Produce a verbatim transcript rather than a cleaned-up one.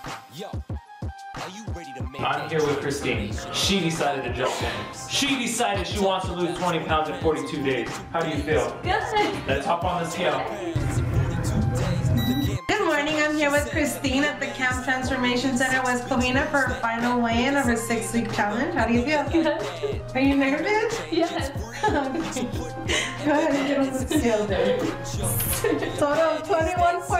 I'm here with Christine. She decided to jump in. She decided she wants to lose twenty pounds in forty-two days. How do you feel? Good. Let's hop on the scale. Good morning, I'm here with Christine at the Camp Transformation Center West Covina for her final weigh-in of her six-week challenge. How do you feel? Good. Are you nervous? Yes. Go ahead and get on the scale there. Total of twenty-one